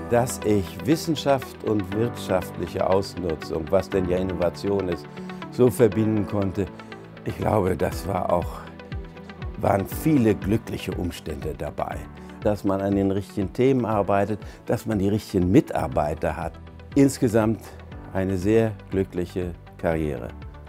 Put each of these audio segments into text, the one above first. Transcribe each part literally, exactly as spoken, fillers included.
dass ich Wissenschaft und wirtschaftliche Ausnutzung, was denn ja Innovation ist, so verbinden konnte. Ich glaube, das war auch, waren viele glückliche Umstände dabei. Dass man an den richtigen Themen arbeitet, dass man die richtigen Mitarbeiter hat. Insgesamt eine sehr glückliche Karriere.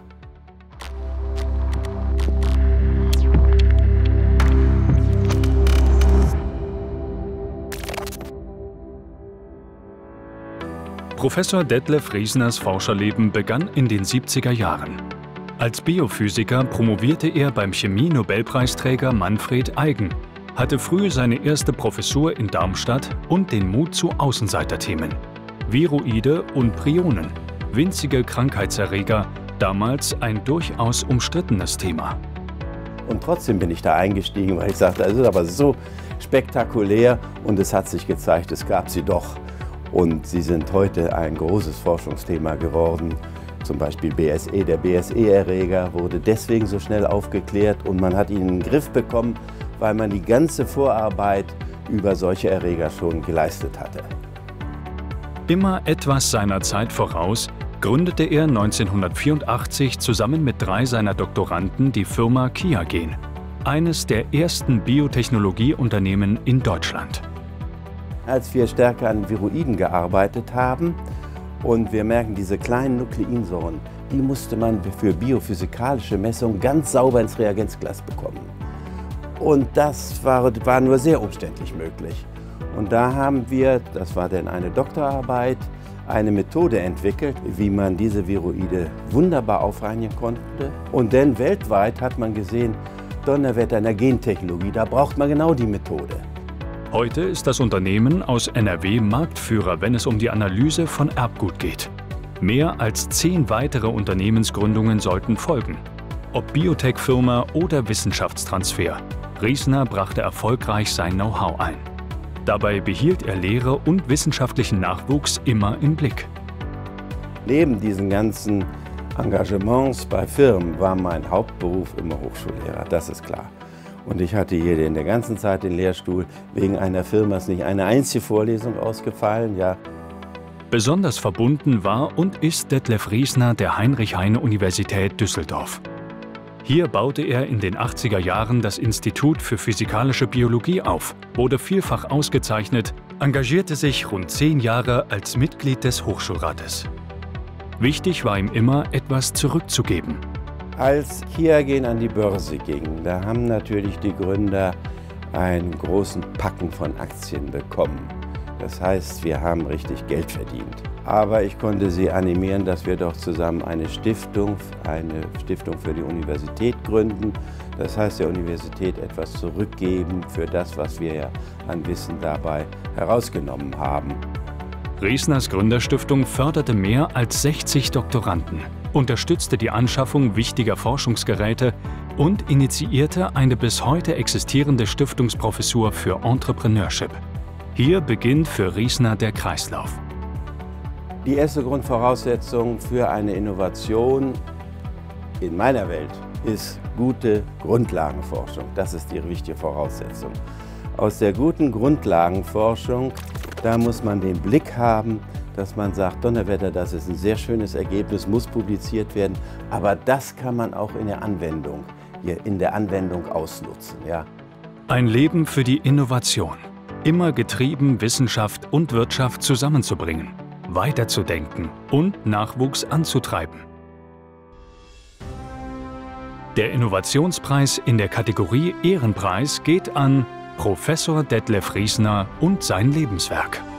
Professor Detlef Riesners Forscherleben begann in den siebziger Jahren. Als Biophysiker promovierte er beim Chemie-Nobelpreisträger Manfred Eigen, hatte früh seine erste Professur in Darmstadt und den Mut zu Außenseiterthemen. Viroide und Prionen, winzige Krankheitserreger, damals ein durchaus umstrittenes Thema. Und trotzdem bin ich da eingestiegen, weil ich sagte, das ist aber so spektakulär und es hat sich gezeigt, es gab sie doch. Und sie sind heute ein großes Forschungsthema geworden. Zum Beispiel B S E, der B S E-Erreger wurde deswegen so schnell aufgeklärt und man hat ihn in den Griff bekommen, weil man die ganze Vorarbeit über solche Erreger schon geleistet hatte. Immer etwas seiner Zeit voraus, gründete er neunzehnhundertvierundachtzig zusammen mit drei seiner Doktoranden die Firma Qiagen, eines der ersten Biotechnologieunternehmen in Deutschland. Als wir stärker an Viroiden gearbeitet haben und wir merken, diese kleinen Nukleinsäuren, die musste man für biophysikalische Messungen ganz sauber ins Reagenzglas bekommen. Und das war, war nur sehr umständlich möglich. Und da haben wir, das war dann eine Doktorarbeit, eine Methode entwickelt, wie man diese Viroide wunderbar aufreinigen konnte. Und dann weltweit hat man gesehen, Donnerwetter in der Gentechnologie, da braucht man genau die Methode. Heute ist das Unternehmen aus N R W Marktführer, wenn es um die Analyse von Erbgut geht. Mehr als zehn weitere Unternehmensgründungen sollten folgen. Ob Biotech-Firma oder Wissenschaftstransfer, Riesner brachte erfolgreich sein Know-how ein. Dabei behielt er Lehre und wissenschaftlichen Nachwuchs immer im Blick. Neben diesen ganzen Engagements bei Firmen war mein Hauptberuf immer Hochschullehrer, das ist klar. Und ich hatte hier in der ganzen Zeit den Lehrstuhl. Wegen einer Firma ist nicht eine einzige Vorlesung ausgefallen. Ja. Besonders verbunden war und ist Detlef Riesner der Heinrich-Heine-Universität Düsseldorf. Hier baute er in den achtziger Jahren das Institut für Physikalische Biologie auf, wurde vielfach ausgezeichnet, engagierte sich rund zehn Jahre als Mitglied des Hochschulrates. Wichtig war ihm immer, etwas zurückzugeben. Als Qiagen an die Börse ging, da haben natürlich die Gründer einen großen Packen von Aktien bekommen. Das heißt, wir haben richtig Geld verdient. Aber ich konnte sie animieren, dass wir doch zusammen eine Stiftung, eine Stiftung für die Universität gründen. Das heißt, der Universität etwas zurückgeben für das, was wir ja an Wissen dabei herausgenommen haben. Riesners Gründerstiftung förderte mehr als sechzig Doktoranden, unterstützte die Anschaffung wichtiger Forschungsgeräte und initiierte eine bis heute existierende Stiftungsprofessur für Entrepreneurship. Hier beginnt für Riesner der Kreislauf. Die erste Grundvoraussetzung für eine Innovation in meiner Welt ist gute Grundlagenforschung. Das ist die wichtige Voraussetzung. Aus der guten Grundlagenforschung, da muss man den Blick haben, dass man sagt, Donnerwetter, das ist ein sehr schönes Ergebnis, muss publiziert werden, aber das kann man auch in der Anwendung, hier in der Anwendung ausnutzen. Ja. Ein Leben für die Innovation. Immer getrieben, Wissenschaft und Wirtschaft zusammenzubringen, weiterzudenken und Nachwuchs anzutreiben. Der Innovationspreis in der Kategorie Ehrenpreis geht an Professor Detlef Riesner und sein Lebenswerk.